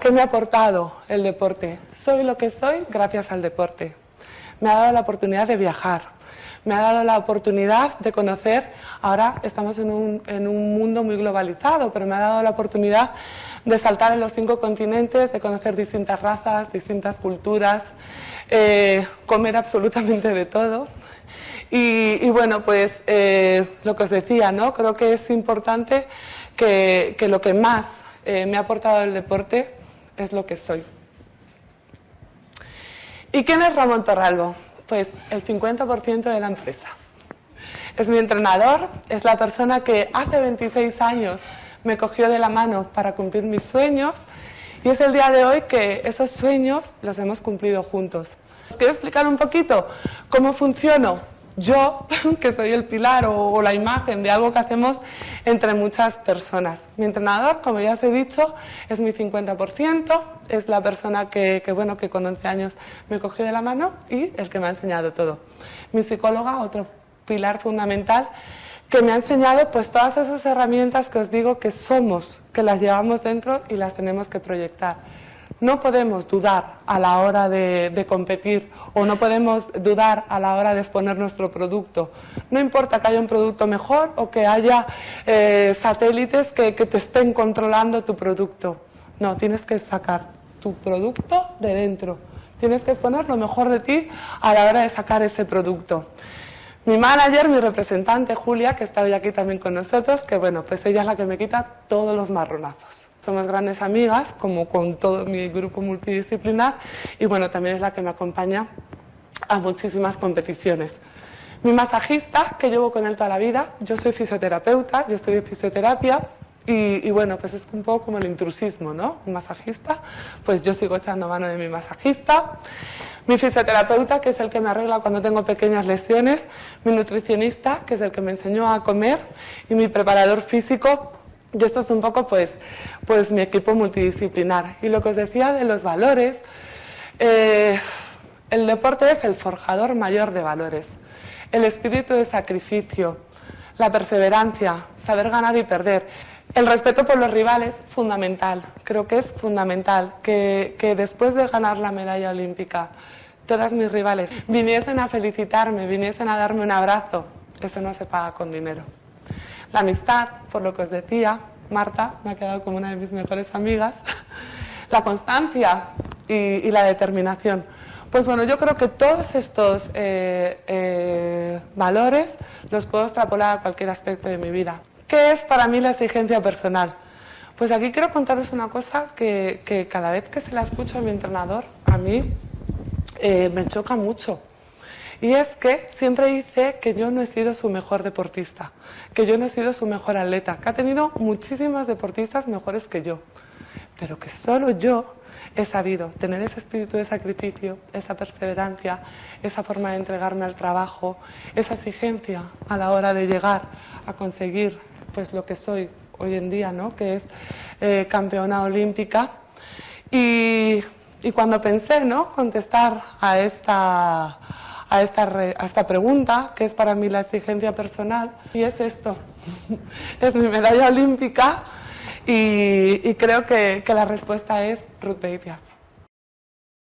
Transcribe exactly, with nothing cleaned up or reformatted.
¿Qué me ha aportado el deporte? Soy lo que soy gracias al deporte. Me ha dado la oportunidad de viajar, me ha dado la oportunidad de conocer, ahora estamos en un, en un mundo muy globalizado, pero me ha dado la oportunidad de saltar en los cinco continentes, de conocer distintas razas, distintas culturas, eh, comer absolutamente de todo. Y, y bueno, pues eh, lo que os decía, ¿no? Creo que es importante que, que lo que más eh, me ha aportado el deporte es lo que soy. ¿Y quién es Ramón Torralbo? Pues el cincuenta por ciento de la empresa. Es mi entrenador, es la persona que hace veintiséis años me cogió de la mano para cumplir mis sueños y es el día de hoy que esos sueños los hemos cumplido juntos. Os quiero explicar un poquito cómo funciono yo, que soy el pilar o, o la imagen de algo que hacemos entre muchas personas. Mi entrenador, como ya os he dicho, es mi cincuenta por ciento, es la persona que, que, bueno, que con once años me cogió de la mano y el que me ha enseñado todo. Mi psicóloga, otro pilar fundamental, que me ha enseñado pues todas esas herramientas que os digo que somos, que las llevamos dentro y las tenemos que proyectar. No podemos dudar a la hora de, de competir o no podemos dudar a la hora de exponer nuestro producto. No importa que haya un producto mejor o que haya eh, satélites que, que te estén controlando tu producto. No, tienes que sacar tu producto de dentro. Tienes que exponer lo mejor de ti a la hora de sacar ese producto. Mi manager, mi representante, Julia, que está hoy aquí también con nosotros, que bueno, pues ella es la que me quita todos los marronazos. Somos grandes amigas, como con todo mi grupo multidisciplinar, y bueno, también es la que me acompaña a muchísimas competiciones. Mi masajista, que llevo con él toda la vida, yo soy fisioterapeuta, yo estudio fisioterapia, y, y bueno, pues es un poco como el intrusismo, ¿no? Un masajista, pues yo sigo echando mano de mi masajista. Mi fisioterapeuta, que es el que me arregla cuando tengo pequeñas lesiones, mi nutricionista, que es el que me enseñó a comer, y mi preparador físico. Y esto es un poco pues, pues mi equipo multidisciplinar. Y lo que os decía de los valores, eh, el deporte es el forjador mayor de valores. El espíritu de sacrificio, la perseverancia, saber ganar y perder. El respeto por los rivales, fundamental. Creo que es fundamental que, que después de ganar la medalla olímpica, todas mis rivales viniesen a felicitarme, viniesen a darme un abrazo. Eso no se paga con dinero. La amistad, por lo que os decía, Marta me ha quedado como una de mis mejores amigas. La constancia y, y la determinación. Pues bueno, yo creo que todos estos eh, eh, valores los puedo extrapolar a cualquier aspecto de mi vida. ¿Qué es para mí la exigencia personal? Pues aquí quiero contaros una cosa que, que cada vez que se la escucho a mi entrenador, a mí eh, me choca mucho. Y es que siempre dice que yo no he sido su mejor deportista, que yo no he sido su mejor atleta, que ha tenido muchísimas deportistas mejores que yo, pero que solo yo he sabido tener ese espíritu de sacrificio, esa perseverancia, esa forma de entregarme al trabajo, esa exigencia a la hora de llegar a conseguir pues lo que soy hoy en día, ¿no? Que es eh, campeona olímpica. Y, y cuando pensé, ¿no?, contestar a esta... A esta, re, a esta pregunta, que es para mí la exigencia personal, y es esto, es mi medalla olímpica, y, y creo que, que la respuesta es Ruth Beitia.